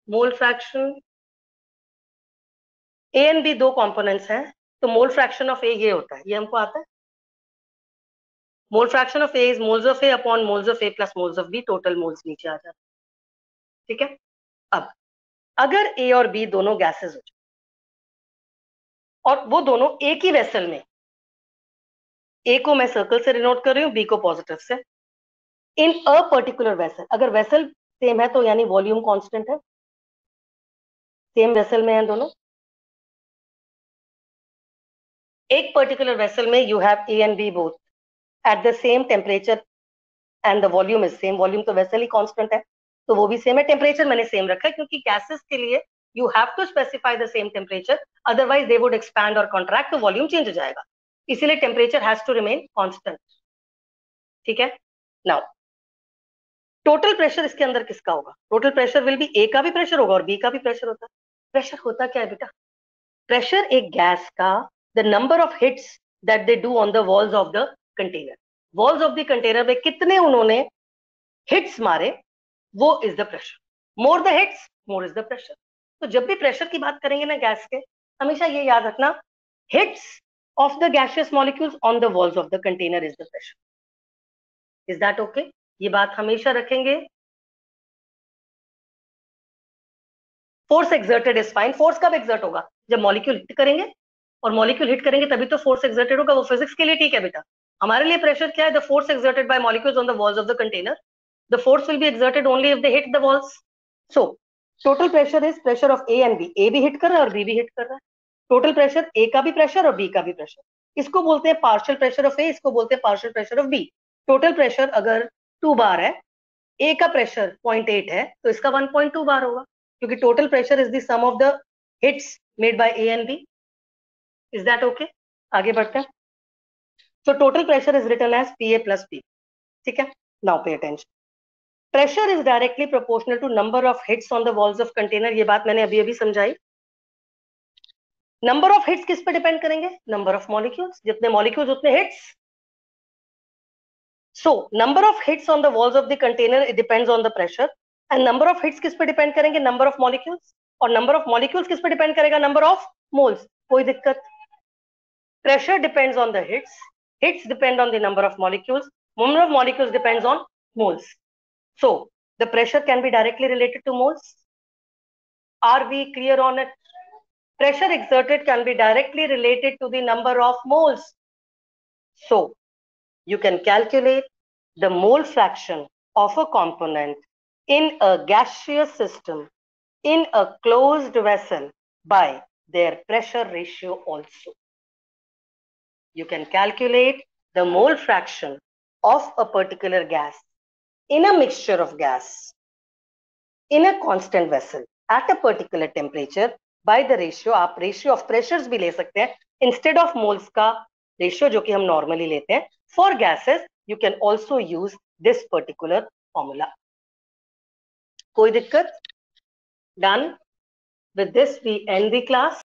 Mole fraction, A and B दो components हैं, तो मोल फ्रैक्शन ऑफ ए ये होता है, ये हमको आता है। Mole fraction of A is moles of A upon moles of A plus moles of B, total moles नीचे आ जाता है। ठीक है, अब अगर ए और बी दोनों गैसेस हो जाए और वो दोनों एक ही वेसल में, ए को मैं सर्कल से डिनोट कर रही हूँ, बी को पॉजिटिव से, इन अ पर्टिकुलर वेसल, अगर वेसल सेम है तो यानी वॉल्यूम कांस्टेंट है, सेम वेसल में है दोनों, एक पर्टिकुलर वेसल में you have A and B both at the same temperature and the volume is same, volume तो वैसे ही कांस्टेंट है तो वो भी सेम है, टेम्परेचर मैंने सेम रखा है क्योंकि गैसेस के लिए you have to specify the same temperature, otherwise they would expand और कॉन्ट्रैक्ट, तो वॉल्यूम चेंज हो जाएगा, इसीलिए temperature has to remain constant. ठीक है, नाउ टोटल प्रेशर इसके अंदर किसका होगा? Total pressure will be, A का भी प्रेशर होगा और बी का भी प्रेशर होता है। प्रेशर होता क्या है बेटा? प्रेशर एक गैस का the number of hits that they do on the walls of the container, walls of the container में कितने उन्होंने हिट्स मारे, वो is the pressure, more the hits more is the pressure. तो जब भी प्रेशर की बात करेंगे ना गैस के, हमेशा ये याद रखना, hits of the gaseous molecules on the walls of the container is the pressure. Is that okay? ये बात हमेशा रखेंगे। Force exerted is fine, force कब एक्सर्ट होगा? जब मॉलिक्यूल हिट करेंगे, और मॉलिक्यूल हिट करेंगे तभी तो फोर्स एक्सर्टेड होगा, वो फिजिक्स के लिए ठीक है बेटा। हमारे लिए प्रेशर क्या है? The force exerted by molecules on the walls of the container, the force will be exerted only if they hit the walls. So total pressure is pressure of A and B, A भी hit कर रहा है और B भी hit कर रहा है, total pressure ए का भी प्रेशर और बी का भी प्रेशर। इसको बोलते हैं पार्शियल प्रेशर ऑफ ए, इसको बोलते हैं partial pressure of B. Total pressure अगर 2 बार है, ए का प्रेशर 0.8 है तो इसका 1.2 बार होगा, क्योंकि total pressure is the sum of the hits made by A and B. Is that okay? आगे बढ़ते हैं। तो total pressure is written as P A plus P. ठीक है, now pay attention, pressure is directly proportional to number of hits on the walls of container, ये बात मैंने अभी अभी समझाई। नंबर ऑफ हिट्स किस पे डिपेंड करेंगे? नंबर ऑफ मॉलिक्यूल्स, जितने मॉलिक्यूल्स उतने hits. So number of hits on the walls of the container, it depends on the pressure, and number of hits किस पे डिपेंड करेंगे? नंबर ऑफ मॉलिक्यूल्स, और number of molecules किस पे depend करेगा? Number of moles. कोई दिक्कत? Pressure depends on the hits, hits depend on the number of molecules, number of molecules depends on moles. So the pressure can be directly related to moles. Are we clear on it? Pressure exerted can be directly related to the number of moles. So you can calculate the mole fraction of a component in a gaseous system in a closed vessel by their pressure ratio also. You can calculate the mole fraction of a particular gas in a mixture of gas in a constant vessel at a particular temperature by the ratio, आप ratio of pressures भी ले सकते हैं instead of moles का ratio जो कि हम normally लेते हैं for gases, you can also use this particular formula. कोई दिक्कत? Done. With this we end the class.